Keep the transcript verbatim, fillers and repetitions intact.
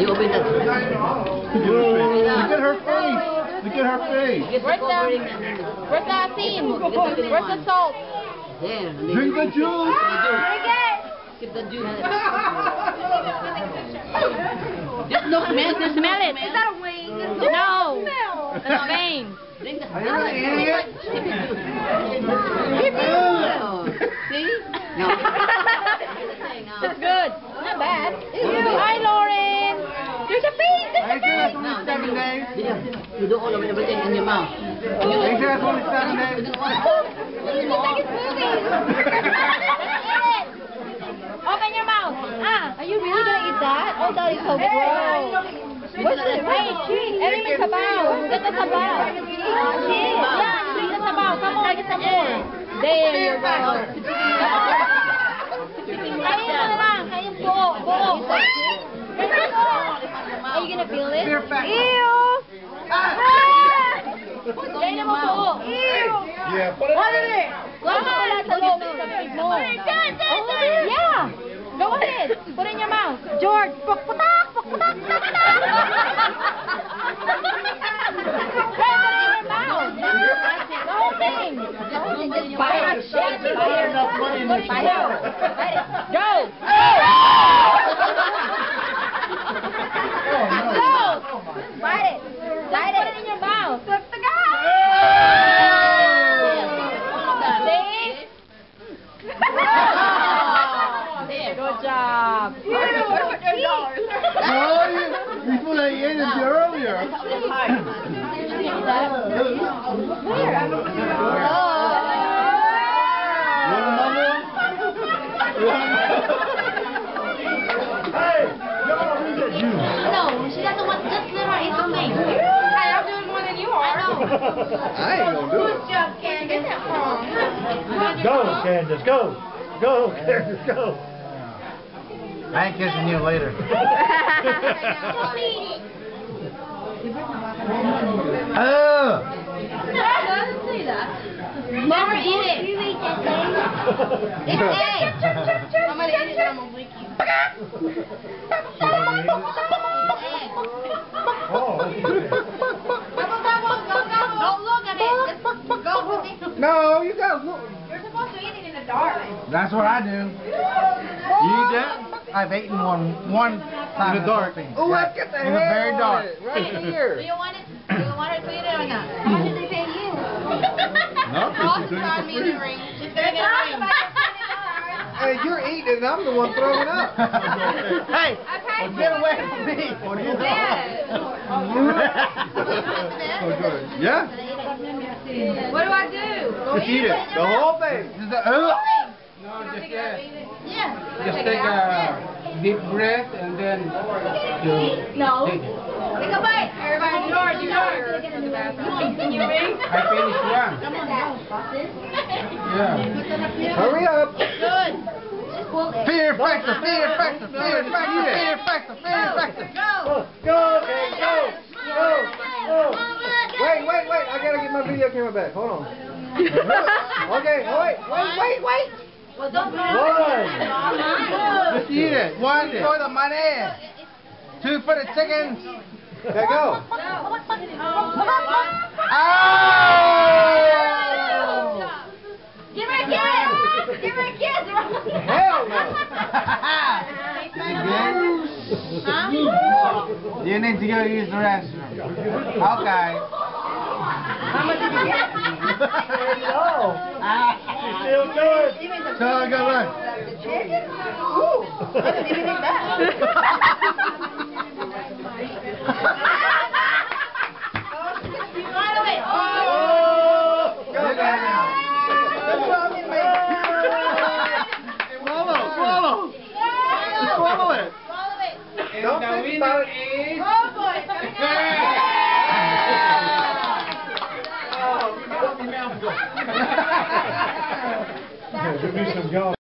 you open that. Look at her face. Look at her face. Where's the, where's the asin? Where's the salt? There. Drink the juice. Drink it! Keep the juice. No smell. Just smell it. Is that a wing? No. That's vein. Drink the Are you an idiot? See? No. That's good. Not bad. Hi, Lauren. There's a piece. There's a Are you sure that's piece. only seven days? You do all of everything in your mouth. Are you sure that's only seven days? It looks like it's moving. Open your mouth. Ah, are you really gonna eat that? Oh, that is so gross. What's it? Wait, every may sabaw. Get the sabaw. Yeah, you drink the sabaw. Come on, get some more. There you go. Kain mo na lang. Kain buo. Buo. Are you gonna feel it? Ew! Ah! Kain mo buo. Ew! Yeah, put it What is it? Wala sa loob. Sa bibig mo. Oh, yeah. Go ahead. Put it in your mouth. George, pukputak, pukputak, pukputak. Put it in your mouth. The whole thing. The whole thing. Just bite it. Bite it. Bite it. Bite it. Go. Go. Bite it. Bite it. Put it in your mouth. Good job. No, you, you thought I ate it earlier. No, she doesn't want. Just let her eat the thing. I'm doing more than you are. I know. I ain't gonna do it. Good job, Candace. Go, Candace, go. Go, Candace, go. I ain't kissing you later. Oh! Never eat it. You eat that thing? It's egg. I'm gonna eat it and I'm gonna lick you. Oh, Don't look at it. Just go with it. No, you gotta look. You're supposed to eat it in the dark. That's what I do. You eat that? I've eaten one one time in the dark. Oh, let's get the hell. In the very dark. Right here. Do you want it? Do you want her to eat it or not? How much did they pay you? No, Ross is trying me to ring. She's gonna get a ring. hey, you're eating and I'm the one throwing up. Hey, get away from me. What are you doing? Yeah. What do I do? Go Just eat it. The whole thing. Just, uh, No, just yes. Yeah. Just take a deep breath and then you No. take it. Take a bite. Everybody, George, George. Can you ring? I finished one. Yeah. hurry up. Good. Fear factor, fear factor, fear factor, fear factor, fear factor. Go. Go, okay, go. Go. Go. Wait, wait, wait. I gotta get my video camera back. Hold on. Okay, wait, wait, wait, wait. Well, don't One. Just eat it. One for the money. Two for the chickens. Okay, go. Oh! Give her a kiss. Give her a kiss. Hell no. Is it good? You need to go use the restroom. Okay. How much did you get? Still good. So I got lunch. Ooh. I didn't even eat that. Go down. Swallow, swallow. Just swallow it. Don't think about it. Oh boy. Give me some gum.